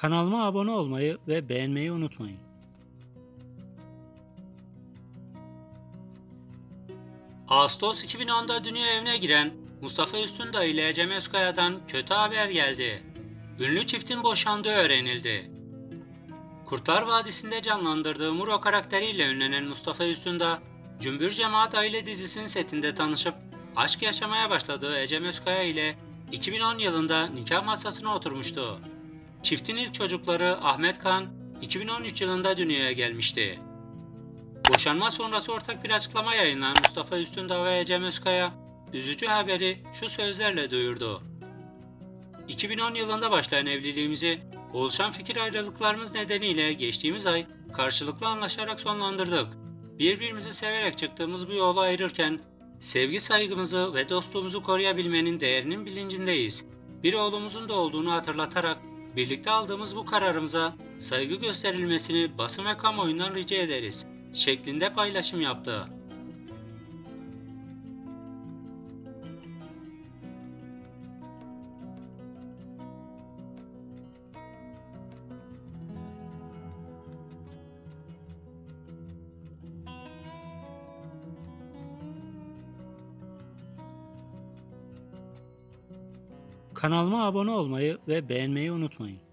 Kanalıma abone olmayı ve beğenmeyi unutmayın. Ağustos 2010'da dünya evine giren Mustafa Üstündağ ile Ecem Özkaya'dan kötü haber geldi. Ünlü çiftin boşandığı öğrenildi. Kurtlar Vadisi'nde canlandırdığı Muro karakteriyle ünlenen Mustafa Üstündağ, Cümbür Cemaat Aile dizisinin setinde tanışıp aşk yaşamaya başladığı Ecem Özkaya ile 2010 yılında nikah masasına oturmuştu. Çiftin ilk çocukları Ahmet Kan 2013 yılında dünyaya gelmişti. Boşanma sonrası ortak bir açıklama yayınlayan Mustafa Üstündağ ve Ecem Özkaya, üzücü haberi şu sözlerle duyurdu. 2010 yılında başlayan evliliğimizi oluşan fikir ayrılıklarımız nedeniyle geçtiğimiz ay karşılıklı anlaşarak sonlandırdık. Birbirimizi severek çıktığımız bu yolu ayırırken sevgi saygımızı ve dostluğumuzu koruyabilmenin değerinin bilincindeyiz. Bir oğlumuzun da olduğunu hatırlatarak birlikte aldığımız bu kararımıza saygı gösterilmesini basın ve kamuoyundan rica ederiz şeklinde paylaşım yaptı. Kanalıma abone olmayı ve beğenmeyi unutmayın.